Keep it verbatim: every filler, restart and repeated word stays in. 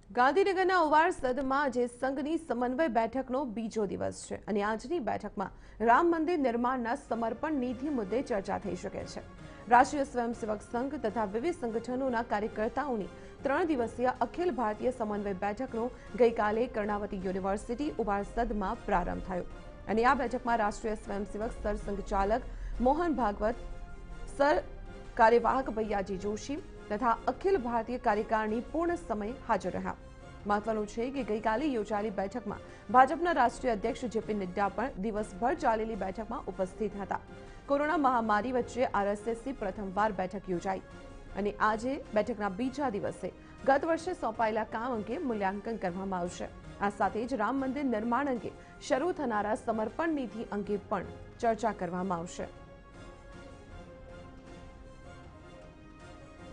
ગાંધીનગરના ઉવારસદમાં આજે સંઘની સમન્વય બેઠકનો બીજો દિવસ છે અને આજની બેઠકમાં રામ મંદિર નિર્માણના સમર્પણ નિધિ મુદ્દે ચર્ચા થઈ શકે છે। રાષ્ટ્રીય સ્વયંસેવક સંઘ તથા વિવિધ સંગઠનોના કાર્યકર્તાઓની ત્રણ દિવસીય અખિલ ભારતીય સમન્વય બેઠકનો ગઈકાલે કર્ણાવતી યુનિવર્સિટી ઉવારસદમાં પ્રારંભ થયો અને આ બેઠકમાં રાષ્ટ્રીય સ્વયંસેવક સ્તર સંઘચાલક મોહન ભાગવત, સર કાર્યવાહક ભૈયાજી જોશી તથા અખિલ ભારતીય કાર્યકારિણી પૂર્ણ સમય હાજર રહ્યા। મહત્વનું છે કે ગઈકાલે યોજાયેલી બેઠકમાં ભાજપના રાષ્ટ્રીય અધ્યક્ષ જેપી નડ્ડા પણ દિવસભર ચાલેલી બેઠકમાં ઉપસ્થિત હતા। કોરોના મહામારી વચ્ચે આરએસએસની પ્રથમવાર બેઠક યોજાઈ અને આજે બેઠકના બીજા દિવસે ગત વર્ષે સોંપાયેલા કામ અંગે મૂલ્યાંકન કરવામાં આવશે। આ સાથે જ રામ મંદિર નિર્માણ અંગે શરૂ થનારા સમર્પણ નિધિ અંગે પણ ચર્ચા કરવામાં આવશે।